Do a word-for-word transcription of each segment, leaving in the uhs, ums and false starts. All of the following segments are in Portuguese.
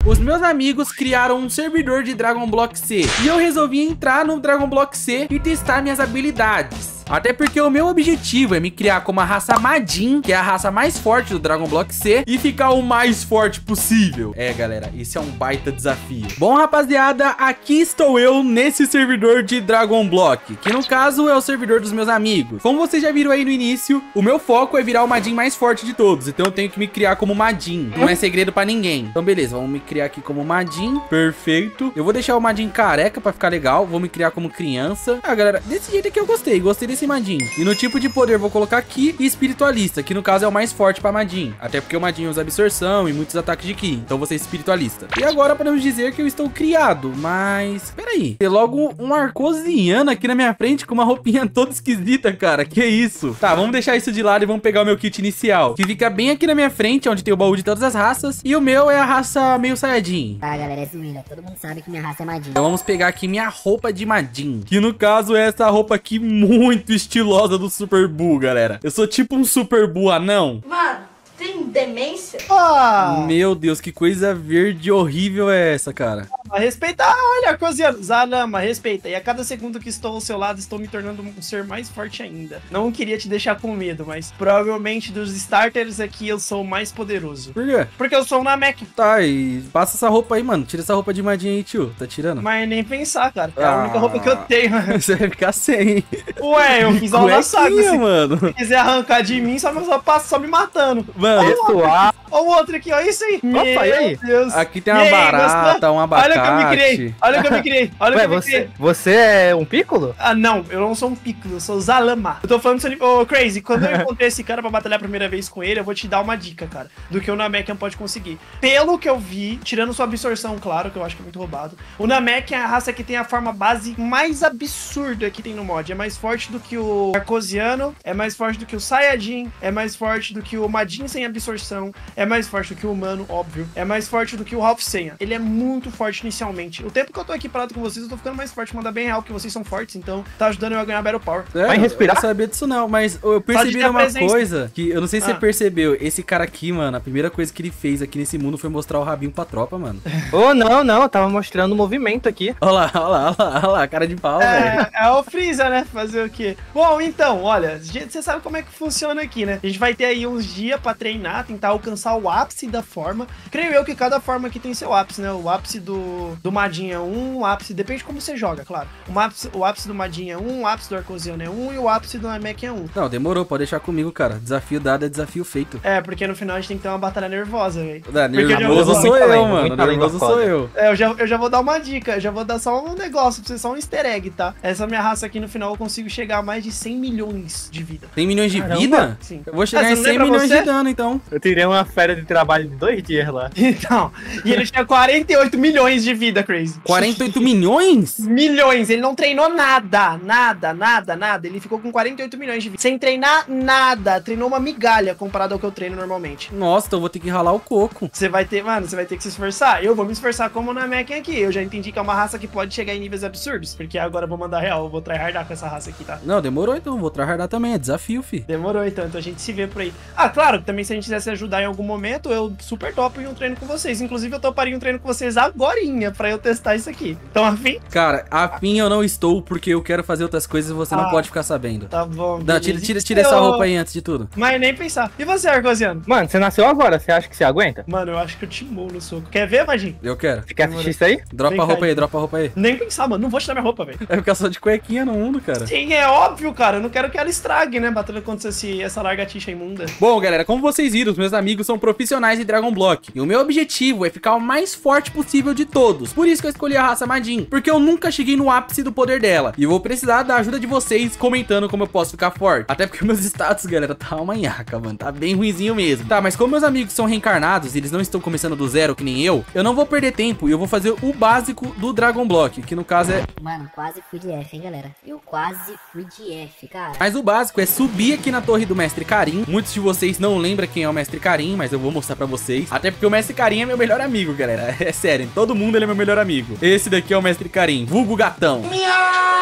Os meus amigos criaram um servidor de Dragon Block C e eu resolvi entrar no Dragon Block C e testar minhas habilidades. Até porque o meu objetivo é me criar como a raça Majin, que é a raça mais forte do Dragon Block C, e ficar o mais forte possível. É, galera, esse é um baita desafio. Bom, rapaziada, aqui estou eu nesse servidor de Dragon Block, que no caso é o servidor dos meus amigos. Como vocês já viram aí no início, o meu foco é virar o Majin mais forte de todos, então eu tenho que me criar como Majin. Não é segredo pra ninguém. Então beleza, vamos me criar aqui como Majin. Perfeito. Eu vou deixar o Majin careca pra ficar legal. Vou me criar como criança. Ah, galera, desse jeito aqui eu gostei. Gostei desse Majin. E no tipo de poder vou colocar aqui espiritualista, que no caso é o mais forte pra Majin. Até porque o Majin usa absorção e muitos ataques de Ki. Então vou ser espiritualista. E agora podemos dizer que eu estou criado. Mas, peraí. Tem logo um arcosiano aqui na minha frente com uma roupinha toda esquisita, cara. Que isso? Tá, vamos deixar isso de lado e vamos pegar o meu kit inicial, que fica bem aqui na minha frente, onde tem o baú de todas as raças. E o meu é a raça meio Saiyajin. Ah, galera, é zoeira. Todo mundo sabe que minha raça é Majin. Então vamos pegar aqui minha roupa de Majin, que no caso é essa roupa aqui muito estilosa do Super Buu, galera. Eu sou tipo um Super Buu anão. Mano, tem demência? Ah, Meu Deus, que coisa verde horrível é essa, cara? respeita, olha, Cosiano, Zanama, respeita. E a cada segundo que estou ao seu lado, estou me tornando um ser mais forte ainda. Não queria te deixar com medo, mas provavelmente dos starters aqui eu sou o mais poderoso. Por quê? Porque eu sou um Namek. Tá, e passa essa roupa aí, mano. Tira essa roupa de Majin aí, tio. Tá tirando? Mas nem pensar, cara. É a Ah. única roupa que eu tenho. Você vai ficar sem. Ué, eu fiz aula na saga. Cuequinha, Se mano. quiser arrancar de mim, só, só passa só me matando. Mano, Pessoal, Olha o outro aqui, ó. Isso aí. Opa, e aí? Meu Deus. aqui tem E uma aí, barata, gostou? um Olha o que eu me abacate. criei. Olha o que eu me criei. Olha o que ué, eu me você, criei. você é um Piccolo? Ah, não, eu não sou um Piccolo, eu sou o Zalama. Eu tô falando isso. Ô, Crazy, quando eu encontrei esse cara pra batalhar a primeira vez com ele, eu vou te dar uma dica, cara, do que o Namek não pode conseguir. Pelo que eu vi, tirando sua absorção, claro, que eu acho que é muito roubado, o Namek é a raça que tem a forma base mais absurda que tem no mod. É mais forte do que o Arcosiano, é mais forte do que o Saiyajin, é mais forte do que o Majin sem absorção, é mais forte do que o humano, óbvio, é mais forte do que o Ralph Senha. Ele é muito forte inicialmente. O tempo que eu tô aqui parado com vocês, eu tô ficando mais forte, mandar bem real, porque vocês são fortes, então tá ajudando eu a ganhar Battle Power. É, Vai respirar? Eu não sabia disso não, mas eu percebi ter a uma presença. coisa que eu não sei se Ah. você percebeu. Esse cara aqui, mano, a primeira coisa que ele fez aqui nesse mundo foi mostrar o rabinho pra tropa, mano. Oh, não, não, eu tava mostrando o movimento aqui. Olha lá, olha lá, olha lá, olha lá, cara de pau, velho. É, é o Freeza, né? Fazer o quê? Bom, então, olha, você sabe como é que funciona aqui, né? A gente vai ter aí uns dias pra treinar, tentar alcançar o ápice da forma. Creio eu que cada forma aqui tem seu ápice, né? O ápice do, do Majin é um, o ápice, depende de como você joga, claro. O ápice, o ápice do Majin é um, o ápice do Arcosiano é um e o ápice do Namek é um. Não, demorou, pode deixar comigo, cara. Desafio dado é desafio feito. É, porque no final a gente tem que ter uma batalha nervosa, velho. Ah, Porque eu já nervoso vou- sou eu, muito mano. além da Nervoso foda. sou eu. É, eu já, eu já vou dar uma dica, eu já vou dar só um negócio pra vocês, só um easter egg, tá? Essa minha raça aqui no final eu consigo chegar a mais de cem milhões de vida. Tem milhões de Caramba. vida? Sim. Eu vou chegar Ah, você em não cem lembra milhões você? de dano, então. Eu tirei uma férias de trabalho de dois dias lá. Então, e ele tinha quarenta e oito milhões de vida, Crazy. quarenta e oito milhões? Milhões, ele não treinou nada, nada, nada, nada. Ele ficou com quarenta e oito milhões de vida. Sem treinar nada. Treinou uma migalha comparado ao que eu treino normalmente. Nossa, então eu vou ter que ralar o coco. Você vai ter, mano, você vai ter que se esforçar. Eu vou me esforçar como o Namek aqui. Eu já entendi que é uma raça que pode chegar em níveis absurdos. Porque agora eu vou mandar real, eu vou tryhardar com essa raça aqui, tá? Não, demorou então, vou tryhardar também, é desafio, fi. Demorou então, então a gente se vê por aí. Ah, claro, também se a gente quisesse ajudar em algum momento, eu super topo em um treino com vocês. Inclusive eu toparia um treino com vocês agorinha pra eu testar isso aqui. Então, afim? Cara, afim eu não estou porque eu quero fazer outras coisas e você não Ah. pode ficar sabendo. Tá bom. Não, beleza. tira, tira, tira essa Eu- roupa aí antes de tudo. Mas nem pensar. E você, Arcosiano? Mano, você nasceu agora, você acha que você aguenta? Mano, eu acho que eu te mou no soco. Quer ver, Magin? Eu quero. Você quer assistir isso aí? Dropa Vem a cá, roupa aí, então. dropa a roupa aí. Nem pensar, mano. Não vou te dar minha roupa, velho. É ficar só de cuequinha no mundo, cara. Sim, é óbvio, cara. Eu não quero que ela estrague, né? Batendo contra esse, essa largatixa imunda. Bom, galera, como vocês viram, os meus amigos são profissionais em Dragon Block. E o meu objetivo é ficar o mais forte possível de todos. Por isso que eu escolhi a raça Majin. Porque eu nunca cheguei no ápice do poder dela. E eu vou precisar da ajuda de vocês comentando como eu posso ficar forte. Até porque meus status, galera, tá uma nhaca, mano. Tá bem ruinzinho mesmo. Tá, mas como meus amigos são reencarnados e eles não estão começando do zero que nem eu, eu não vou perder tempo e eu vou fazer o básico do Dragon Block. Que no caso é... Mano, quase fui de F, hein, galera? Eu quase fui de F, cara. Mas o básico é subir aqui na torre do Mestre Karin. Muitos de vocês não lembram quem é o Mestre Karin, mas eu vou mostrar pra vocês. Até porque o Mestre Karin é meu melhor amigo, galera. É sério, em todo mundo ele é meu melhor amigo. Esse daqui é o Mestre Karin, vulgo gatão. Miau!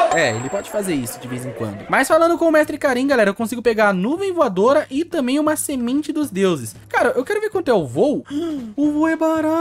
É, ele pode fazer isso de vez em quando. Mas falando com o Mestre Karim, galera, eu consigo pegar a nuvem voadora e também uma semente dos deuses. Cara, eu quero ver quanto é o voo. O voo é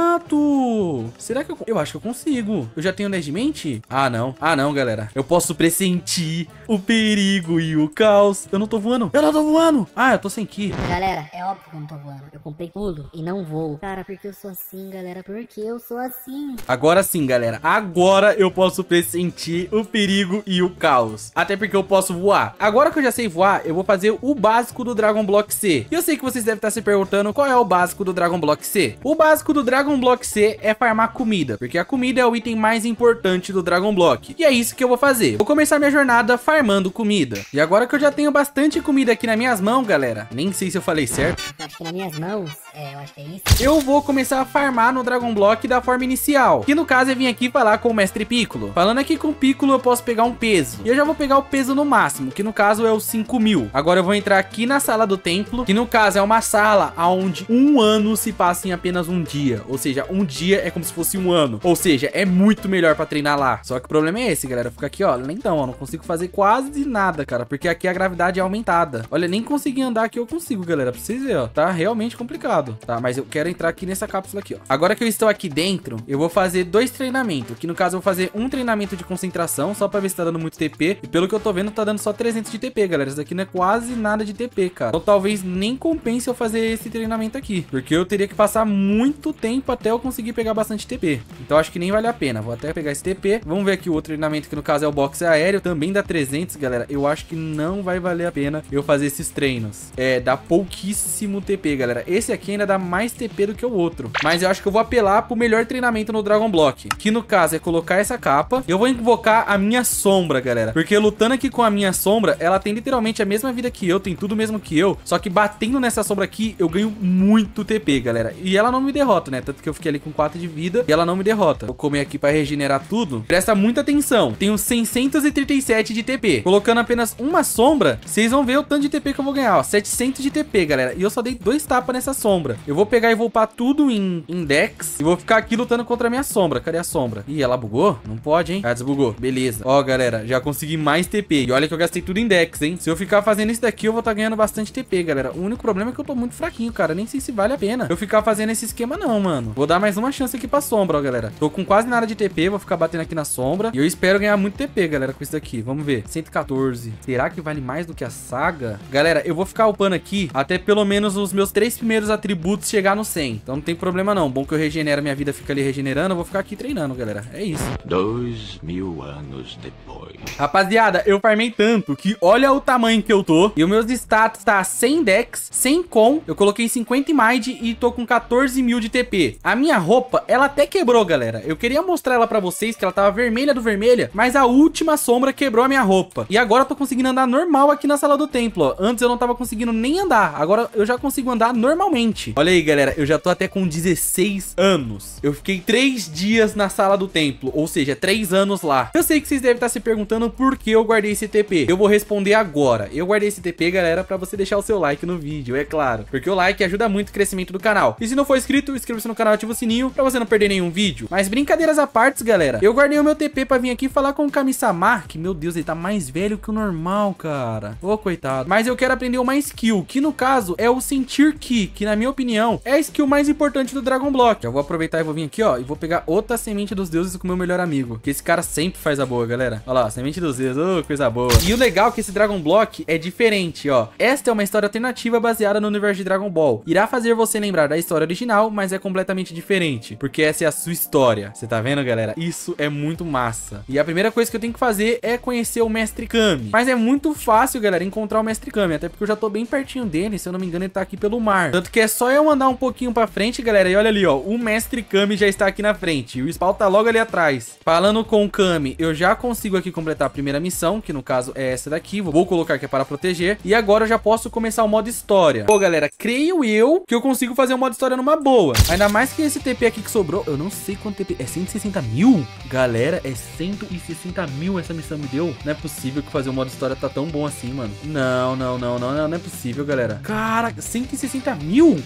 barato. Será que eu... Eu acho que eu consigo. Eu já tenho dez de mente? Ah, não. Ah, não, galera. Eu posso pressentir o perigo e o caos. Eu não tô voando. Eu não tô voando. Ah, eu tô sem ki. Galera, é óbvio que eu não tô voando. Eu comprei pulo e não voo. Cara, porque eu sou assim, galera. Porque eu sou assim. Agora sim, galera. Agora eu posso pressentir o perigo e o caos. Até porque eu posso voar. Agora que eu já sei voar, eu vou fazer o básico do Dragon Block C. E eu sei que vocês devem estar se perguntando qual é o básico do Dragon Block C. O básico do Dragon Block C é farmar comida, porque a comida é o item mais importante do Dragon Block. E é isso que eu vou fazer. Vou começar minha jornada farmando comida. E agora que eu já tenho bastante comida aqui nas minhas mãos, galera, nem sei se eu falei certo. Acho que nas minhas mãos, é, eu acho que é isso. Eu vou começar a farmar no Dragon Block da forma inicial, que no caso é vir aqui falar com o Mestre Piccolo. Falando aqui com o Piccolo, eu posso pegar um peso. E eu já vou pegar o peso no máximo, que no caso é o cinco mil. Agora eu vou entrar aqui na sala do templo, que no caso é uma sala onde um ano se passa em apenas um dia. Ou seja, um dia é como se fosse um ano. Ou seja, é muito melhor pra treinar lá. Só que o problema é esse, galera. Fica aqui, ó, lentão, ó. Não consigo fazer quase nada, cara, porque aqui a gravidade é aumentada. Olha, nem consegui andar aqui eu consigo, galera. Pra vocês verem, ó. Tá realmente complicado, tá? Mas eu quero entrar aqui nessa cápsula aqui, ó. Agora que eu estou aqui dentro, eu vou fazer dois treinamentos. Que no caso eu vou fazer um treinamento de concentração, só pra ver se tá dando muito T P. E pelo que eu tô vendo, tá dando só trezentos de T P, galera. Isso daqui não é quase nada de T P, cara. Então talvez nem compense eu fazer esse treinamento aqui, porque eu teria que passar muito tempo até eu conseguir pegar bastante T P. Então acho que nem vale a pena. Vou até pegar esse T P. Vamos ver aqui o outro treinamento, que no caso é o boxe aéreo. Também dá trezentos, galera. Eu acho que não vai valer a pena eu fazer esses treinos. É, dá pouquíssimo T P, galera. Esse aqui ainda dá mais T P do que o outro. Mas eu acho que eu vou apelar pro melhor treinamento no Dragon Block, que no caso é colocar essa capa. Eu vou invocar a minha sombra, galera, porque lutando aqui com a minha sombra, ela tem literalmente a mesma vida que eu, tem tudo mesmo que eu, só que batendo nessa sombra aqui, eu ganho muito T P, galera. E ela não me derrota, né? Tanto que eu fiquei ali com quatro de vida e ela não me derrota. Vou comer aqui pra regenerar tudo. Presta muita atenção. Tenho seiscentos e trinta e sete de T P. Colocando apenas uma sombra, vocês vão ver o tanto de T P que eu vou ganhar, ó. setecentos de T P, galera. E eu só dei dois tapas nessa sombra. Eu vou pegar e vou upar tudo em, em Dex e vou ficar aqui lutando contra a minha sombra. Cadê a sombra? Ih, ela bugou? Não pode, hein? Ah, desbugou. Beleza. Ó, galera, já consegui mais T P. E olha que eu gastei tudo em Dex, hein? Se eu ficar fazendo isso daqui, eu vou estar ganhando bastante T P, galera. O único problema é que eu tô muito fraquinho, cara. Nem sei se vale a pena eu ficar fazendo esse esquema, não, mano. Vou dar mais uma chance aqui pra sombra, ó, galera. Tô com quase nada de T P. Vou ficar batendo aqui na sombra. E eu espero ganhar muito T P, galera, com isso daqui. Vamos ver. cento e quatorze. Será que vale mais do que a saga? Galera, eu vou ficar upando aqui até pelo menos os meus três primeiros atributos chegar no cem. Então não tem problema, não. Bom que eu regenero, minha vida fica ali regenerando. Eu vou ficar aqui treinando, galera. É isso. Dois mil anos depois. Rapaziada, eu farmei tanto que olha o tamanho que eu tô. E os meus status tá cem Dex, cem com. Eu coloquei cinquenta Mind e tô com quatorze mil de T P. A minha roupa, ela até quebrou, galera. Eu queria mostrar ela pra vocês, que ela tava vermelha do vermelha, mas a última sombra quebrou a minha roupa. E agora eu tô conseguindo andar normal aqui na sala do templo, ó. Antes eu não tava conseguindo nem andar. Agora eu já consigo andar normalmente. Olha aí, galera. Eu já tô até com dezesseis anos. Eu fiquei três dias na sala do templo, ou seja, três anos lá. Eu sei que vocês devem estar se perguntando por que eu guardei esse T P. Eu vou responder agora. Eu guardei esse T P, galera, pra você deixar o seu like no vídeo, é claro. Porque o like ajuda muito o crescimento do canal. E se não for inscrito, inscreva-se no canal e ativa o sininho pra você não perder nenhum vídeo. Mas brincadeiras à parte, galera, eu guardei o meu T P pra vir aqui falar com o Kami-sama, que, meu Deus, ele tá mais velho que o normal, cara. Ô, coitado. Mas eu quero aprender uma skill, que no caso é o sentir ki, que na minha opinião é a skill mais importante do Dragon Block. Eu vou aproveitar e vou vir aqui, ó, e vou pegar outra semente dos deuses com o meu melhor amigo, que esse cara sempre faz a boa, galera. Olha lá, semente dos deuses, ô, coisa boa. E o legal é que esse Dragon Block é diferente, ó. Esta é uma história alternativa baseada no universo de Dragon Ball. Irá fazer você lembrar da história original, mas é completamente diferente, porque essa é a sua história. Você tá vendo, galera? Isso é muito massa. E a primeira coisa que eu tenho que fazer é conhecer o Mestre Kami. Mas é muito fácil, galera, encontrar o Mestre Kami, até porque eu já tô bem pertinho dele, se eu não me engano ele tá aqui pelo mar. Tanto que é só eu andar um pouquinho pra frente, galera, e olha ali, ó, o Mestre Kami já está aqui na frente, e o spawn tá logo ali atrás. Falando com o Kami, eu já consigo aqui completar a primeira missão, que no caso é essa daqui, vou colocar que é para proteger, e agora eu já posso começar o modo história. Pô, galera, creio eu que eu consigo fazer o modo história numa boa. Ainda mais que esse T P aqui que sobrou, eu não sei quanto T P, é cento e sessenta mil? Galera, é cento e sessenta mil essa missão me deu? Não é possível que fazer o modo história tá tão bom assim, mano. Não, não, não, não, não, não é possível, galera. Cara, cento e sessenta mil?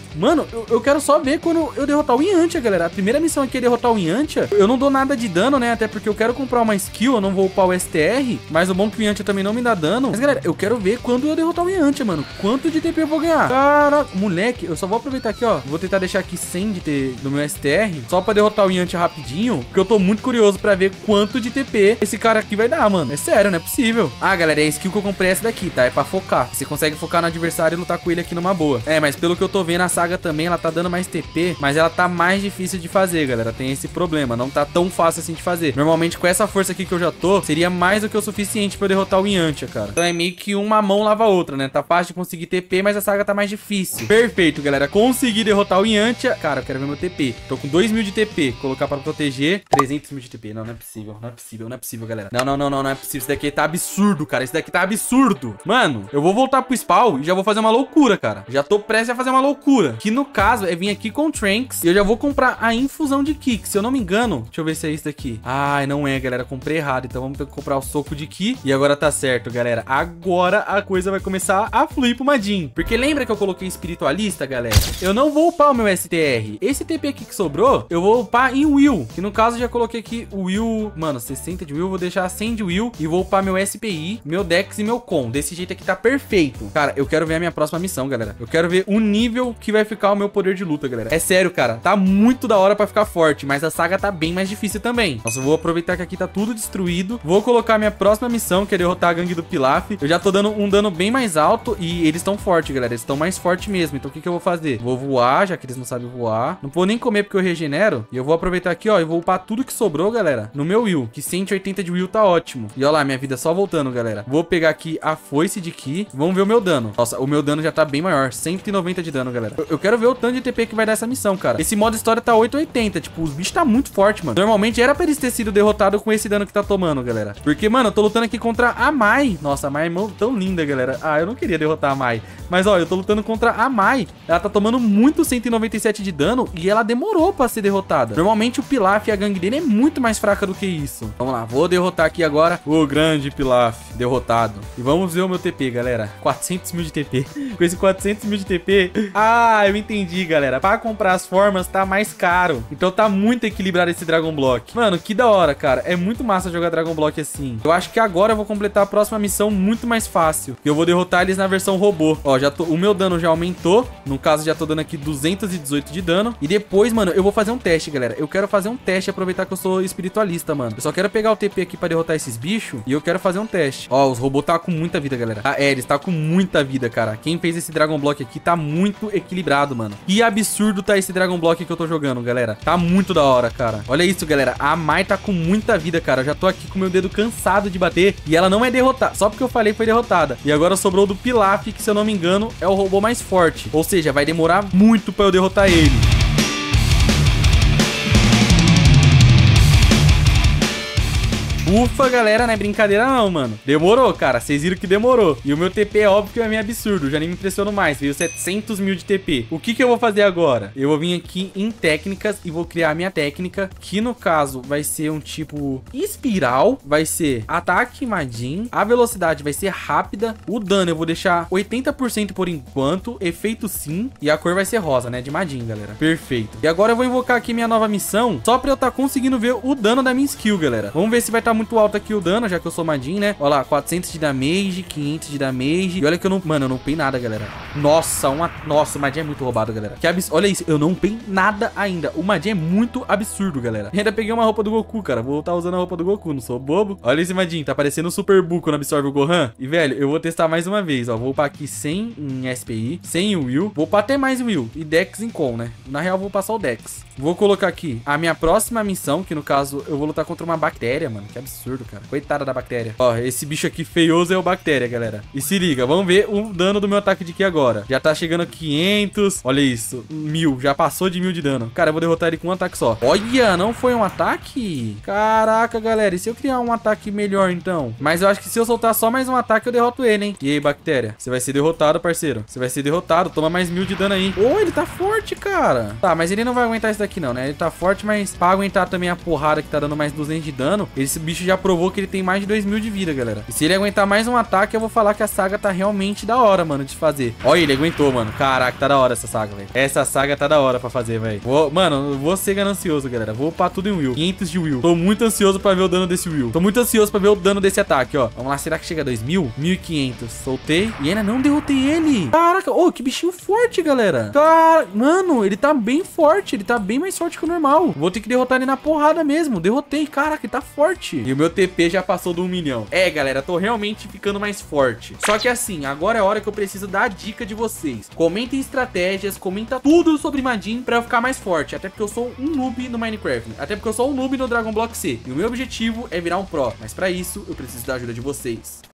Mano, eu, eu quero só ver quando eu derrotar o Yantia, galera. A primeira missão aqui é derrotar o Yantia. Eu não dou nada de dano, né? Até porque eu quero comprar uma skill, eu não vou upar o S T R. Mas o bom é que o Yantia também não me dá dano. Mas, galera, eu quero ver quando eu derrotar o Yantia, mano. Quanto de T P eu vou ganhar? Caraca, moleque, eu só vou aproveitar aqui, ó. Vou tentar deixar aqui cem de T do meu S T R. Só pra derrotar o Yantia rapidinho. Porque eu tô muito curioso pra ver quanto de T P esse cara aqui vai dar, mano. É sério, não é possível. Ah, galera, é a skill que eu comprei essa daqui, tá? É pra focar. Você consegue focar no adversário e lutar com ele aqui numa boa. É, mas pelo que eu tô vendo, a saga também, ela tá dando mais T P, mas ela tá mais difícil de fazer, galera. Tem esse problema, não tá tão fácil assim de fazer. Normalmente, com essa força aqui que eu já tô, seria mais do que o suficiente pra eu derrotar o Yantia, cara. Então é meio que uma mão lava a outra, né? Tá fácil de conseguir T P, mas a saga tá mais difícil. Perfeito, galera. Consegui derrotar o Yantia. Cara, eu quero ver meu T P. Tô com dois mil de T P. Colocar pra proteger. trezentos mil de T P. Não, não é possível. Não é possível, não é possível, galera. Não, não, não, não, não é possível. Isso daqui tá absurdo, cara. Isso daqui tá absurdo. Mano, eu vou voltar pro spawn e já vou fazer uma loucura, cara. Já tô prestes a fazer uma loucura. Que no caso é vir aqui com o Tranks e eu já vou comprar a infusão de Ki. Se eu não me engano, deixa eu ver se é isso daqui. Ai, não é, galera. Comprei errado. Então vamos ter que comprar o soco de Ki. E agora tá certo, galera. Agora a coisa vai começar a fluir pro Majin. Porque lembra que eu coloquei espiritualista, galera? Eu não vou upar o meu S T R. Esse T P aqui que sobrou, eu vou upar em Will. Que no caso já coloquei aqui o Will. Mano, sessenta de Will. Vou deixar cem de Will. E vou upar meu S P I, meu Dex e meu Con. Desse jeito aqui tá perfeito. Cara, eu quero ver a minha próxima missão, galera. Eu quero ver o nível que vai ficar o meu poder de luta, galera. É sério, cara. Tá muito da hora pra ficar forte. Mas a saga tá bem mais difícil também. Nossa, eu vou aproveitar que aqui tá tudo destruído. Vou colocar a minha próxima missão, que é derrotar a gangue do Pilaf. Eu já tô dando um dano bem mais alto. E eles estão fortes, galera. Eles estão mais fortes mesmo. Então o que que eu vou fazer? Vou voar, já que eles não sabem voar. Não vou nem comer porque eu regenero. E eu vou aproveitar aqui, ó. E vou upar tudo que sobrou, galera, no meu Will. Que cento e oitenta de Will tá ótimo. E olha lá, minha vida só voltando, galera. Vou pegar aqui a foice de Ki. Vamos ver o meu dano. Nossa, o meu dano já tá bem maior. cento e noventa de dano, galera. Eu, eu quero ver o tanto de T P que vai dar essa missão, cara. Esse modo história tá oito oitenta. Tipo, os bichos tá muito forte, mano. Normalmente era pra eles ter sido derrotados com esse dano que tá tomando, galera. Porque, mano, eu tô lutando aqui contra a Mai. Nossa, a Mai é tão linda, galera. Ah, eu não queria derrotar a Mai. Mas, ó, eu tô lutando contra a Mai. Ela tá tomando muito cento e noventa e sete de dano e ela demorou pra ser derrotada. Normalmente o Pilaf e a gangue dele é muito mais fraca do que isso. Vamos lá, vou derrotar aqui agora o grande Pilaf, derrotado. E vamos ver o meu T P, galera. quatrocentos mil de T P. Com esse quatrocentos mil de T P... Ah, eu entendi, galera. Pra comprar as formas tá mais caro. Então tá muito equilibrado esse Dragon Block. Mano, que da hora, cara. É muito massa jogar Dragon Block assim. Eu acho que agora eu vou completar a próxima missão muito mais fácil. Eu vou derrotar eles na versão robô. Ó, já tô... o meu dano já aumentou. No caso, já tô dando aqui duzentos e dezoito de dano. E depois, mano, eu vou fazer um teste, galera. Eu quero fazer um teste, aproveitar que eu sou espiritualista, mano. Eu só quero pegar o T P aqui pra derrotar esses bichos. E eu quero fazer um teste. Ó, os robôs tá com muita vida, galera. Ah, é, eles tá com muita vida, cara. Quem fez esse Dragon Block aqui tá muito equilibrado, mano. Que absurdo tá esse Dragon Block que eu tô jogando, galera. Tá muito da hora, cara. Olha isso, galera. A Mai tá com muita vida, cara. Eu já tô aqui com meu dedo cansado de bater. E ela não é derrotada. Só porque eu falei foi derrotada. E agora sobrou do Pilaf, que se eu não me engano é o robô mais forte. Ou seja, vai demorar muito pra eu derrotar ele. Ufa, galera, não é brincadeira não, mano. Demorou, cara. Vocês viram que demorou. E o meu T P é óbvio que é meio absurdo. Já nem me impressiono mais. Veio setecentos mil de T P. O que que eu vou fazer agora? Eu vou vir aqui em técnicas e vou criar a minha técnica, que no caso vai ser um tipo espiral. Vai ser ataque Majin. A velocidade vai ser rápida. O dano eu vou deixar oitenta por cento por enquanto. Efeito sim. E a cor vai ser rosa, né? De Majin, galera. Perfeito. E agora eu vou invocar aqui minha nova missão, só pra eu estar tá conseguindo ver o dano da minha skill, galera. Vamos ver se vai estar tá muito alto aqui o dano, já que eu sou Majin, né? Olha lá, quatrocentos de damage, quinhentos de damage. E olha que eu não... Mano, eu não upei nada, galera. Nossa, uma... Nossa, o Majin é muito roubado, galera. Que absurdo. Olha isso, eu não upei nada ainda. O Majin é muito absurdo, galera. E ainda peguei uma roupa do Goku, cara. Vou estar usando a roupa do Goku, não sou bobo. Olha esse Majin, tá parecendo o Super Buu quando absorve o Gohan. E, velho, eu vou testar mais uma vez, ó. Vou upar aqui cem em S P I, cem em Will. Vou upar até mais Will. E Dex em Com, né? Na real, vou passar o Dex. Vou colocar aqui a minha próxima missão, que no caso, eu vou lutar contra uma bactéria, mano. Que absurdo, cara. Coitada da bactéria. Ó, esse bicho aqui feioso é o bactéria, galera. E se liga, vamos ver o dano do meu ataque de Ki agora. Já tá chegando a quinhentos. Olha isso, mil. Já passou de mil de dano. Cara, eu vou derrotar ele com um ataque só. Olha, não foi um ataque? Caraca, galera. E se eu criar um ataque melhor, então? Mas eu acho que se eu soltar só mais um ataque, eu derroto ele, hein? E aí, bactéria? Você vai ser derrotado, parceiro. Você vai ser derrotado. Toma mais mil de dano aí. Oh, ele tá forte, cara. Tá, mas ele não vai aguentar isso daqui, não, né? Ele tá forte, mas pra aguentar também a porrada que tá dando mais duzentos de dano, esse bicho bicho já provou que ele tem mais de dois mil de vida, galera. E se ele aguentar mais um ataque, eu vou falar que a saga tá realmente da hora, mano, de fazer. Olha, ele aguentou, mano. Caraca, tá da hora essa saga, velho. Essa saga tá da hora pra fazer, velho. Mano, eu vou ser ganancioso, galera. Vou upar tudo em Will. quinhentos de Will. Tô muito ansioso pra ver o dano desse Will. Tô muito ansioso pra ver o dano desse ataque, ó. Vamos lá, será que chega a dois mil? mil e quinhentos. Soltei. E ainda não derrotei ele. Caraca, ô, oh, que bichinho forte, galera. Cara, mano, ele tá bem forte. Ele tá bem mais forte que o normal. Vou ter que derrotar ele na porrada mesmo. Derrotei. Caraca, ele tá forte. E o meu T P já passou do um milhão. É, galera, tô realmente ficando mais forte. Só que assim, agora é a hora que eu preciso dar a dica de vocês. Comentem estratégias, comenta tudo sobre Majin pra eu ficar mais forte. Até porque eu sou um noob no Minecraft. Até porque eu sou um noob no Dragon Block C. E o meu objetivo é virar um pro. Mas pra isso, eu preciso da ajuda de vocês.